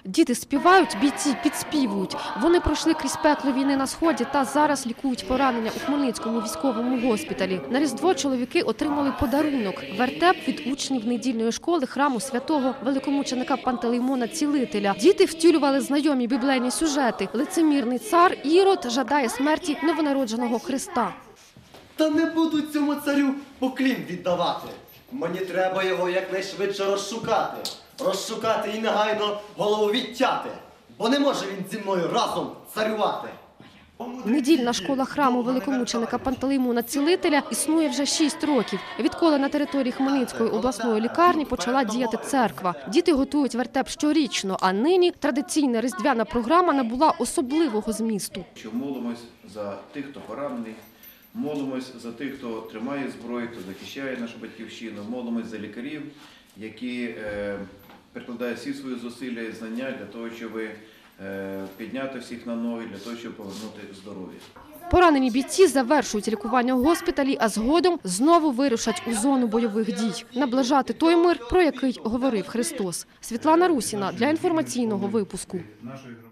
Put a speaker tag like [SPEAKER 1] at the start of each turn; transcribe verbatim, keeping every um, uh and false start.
[SPEAKER 1] Діти співають, бійці підспівують. Вони пройшли крізь пекло війни на Сході та зараз лікують поранення у Хмельницькому військовому госпіталі. На Різдво чоловіки отримали подарунок – вертеп від учнів недільної школи храму святого великомученика Пантелеймона Цілителя. Діти втілювали знайомі біблейні сюжети. Лицемірний цар Ірод жадає смерті новонародженого Христа.
[SPEAKER 2] Та не буду цьому царю поклін віддавати. Мені треба його якнайшвидше розшукати. Розшукати і негайно голову відтяти. Бо не може він зі мною разом царювати.
[SPEAKER 1] Недільна школа храму великомученика Пантелеймона Цілителя існує вже шість років. Відколи на території Хмельницької обласної лікарні почала діяти церква. Діти готують вертеп щорічно, а нині традиційна різдвяна програма набула особливого змісту.
[SPEAKER 3] Молимось за тих, хто поранений, молимось за тих, хто тримає зброю, хто захищає нашу батьківщину, молимось за лікарів, які е, прикладають всі свої зусилля і знання для того, щоб е, підняти всіх на ноги, для того, щоб повернути здоров'я.
[SPEAKER 1] Поранені бійці завершують лікування у госпіталі, а згодом знову вирушать у зону бойових дій. Наближати той мир, про який говорив Христос. Світлана Русіна для інформаційного випуску.